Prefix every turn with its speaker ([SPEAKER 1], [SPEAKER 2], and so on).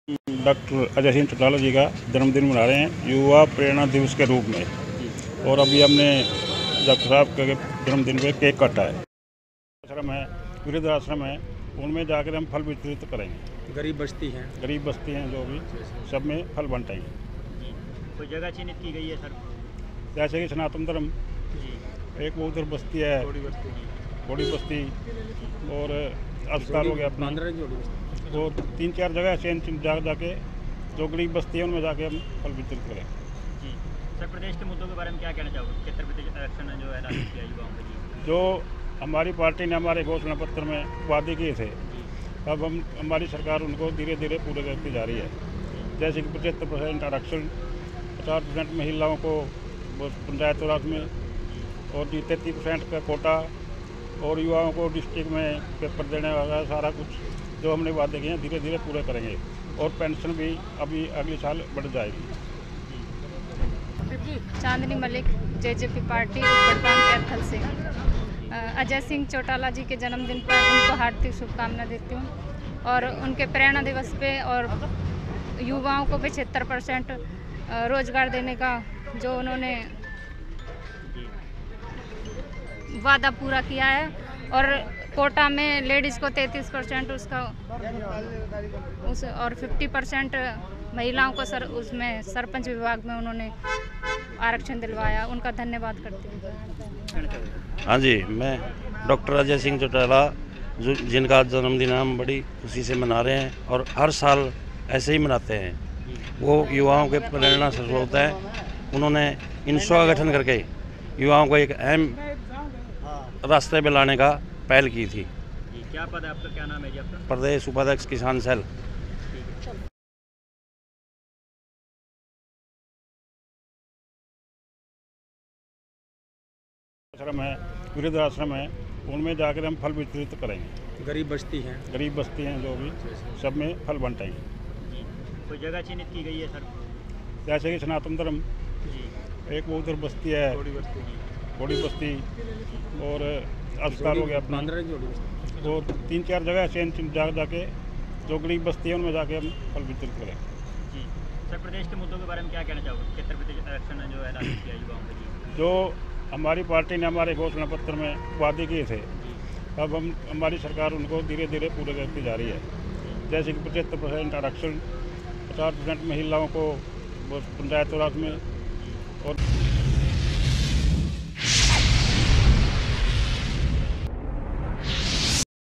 [SPEAKER 1] Doctor Ajay Singh Chautala ji का जन्मदिन मना रहे हैं युवा प्रेरणा दिवस के रूप में। और अभी हमने डॉक्टर साहब के जन्मदिन पे केक काटा है। आश्रम है, वृद्ध आश्रम है, उनमें जाकर हम फल वितरित करेंगे।
[SPEAKER 2] गरीब बस्ती हैं
[SPEAKER 1] जो भी सब में फल बांटेंगे।
[SPEAKER 3] कोई जगह चिन्हित की गई है सर?
[SPEAKER 1] जैसे कि सनातन धर्म एक वो उधर बस्ती है, बड़ी बस्ती, और अस्पताल हो गया अपना, और 3-4 जगह ऐसे जाके जो गरीब बस्ती है उनमें जाके हम फल वितरित करें।
[SPEAKER 3] जी सर, प्रदेश के मुद्दों के बारे में क्या कहना चाहोगे? क्षेत्र वित्त आरक्षण जो ऐलान किया युवाओं के लिए,
[SPEAKER 1] जो हमारी पार्टी ने हमारे घोषणा पत्र में वादे किए थे, अब हमारी सरकार उनको धीरे धीरे पूरे करती जा रही है। जैसे कि 75% आरक्षण, 50% महिलाओं को पंचायत राज में, और 33% का कोटा, और युवाओं को डिस्ट्रिक्ट में पेपर देने वाला सारा कुछ जो हमने वादे किए हैं धीरे धीरे पूरे करेंगे। और पेंशन भी अभी अगले साल बढ़ जाएगी।
[SPEAKER 4] चांदनी मलिक, जेजेपी पार्टी बड़गांव कैथल से। अजय सिंह चौटाला जी के जन्मदिन पर उनको हार्दिक शुभकामनाएं देती हूँ। और उनके प्रेरणा दिवस पे और युवाओं को 75% रोजगार देने का जो उन्होंने वादा पूरा किया है, और कोटा में लेडीज़ को 33% उसका और 50% महिलाओं को उसमें सरपंच विभाग में उन्होंने आरक्षण दिलवाया, उनका धन्यवाद करती हूँ।
[SPEAKER 5] हाँ जी, मैं डॉक्टर अजय सिंह चौटाला जिनका जन्मदिन हम बड़ी खुशी से मना रहे हैं और हर साल ऐसे ही मनाते हैं। वो युवाओं के प्रेरणा स्रोत हैं। उन्होंने इंस्वा का गठन करके युवाओं को एक अहम रास्ते पे लाने का पहल की थी।
[SPEAKER 3] क्या पद है आपका? क्या नाम है जी आपका?
[SPEAKER 5] प्रदेश उपाध्यक्ष किसान सेल।
[SPEAKER 1] आश्रम है, वृद्ध आश्रम है, उनमें जाकर हम फल वितरित करेंगे।
[SPEAKER 2] गरीब बस्ती हैं
[SPEAKER 1] जो भी सब में फल बांटेंगे।
[SPEAKER 3] कोई जगह चिन्हित की गई है सर?
[SPEAKER 1] जैसे कि सनातन धर्म एक वो उधर बस्ती है, बड़ी बस्ती, और अस्पताल हो गया अपना, और 3-4 जगह ऐसे जाके जो गरीब बस्ती है उनमें जाके हम फल वितरित करें।
[SPEAKER 3] जी सर, प्रदेश के मुद्दों के बारे में क्या कहना चाहोगे? क्षेत्र वित्त आरक्षण जो ऐलान किया युवाओं के लिए,
[SPEAKER 1] जो हमारी पार्टी ने हमारे घोषणा पत्र में वादे किए थे, अब हमारी सरकार उनको धीरे धीरे पूरे करती जा रही है। जैसे कि 75% आरक्षण, 50% महिलाओं को पंचायत राज में, और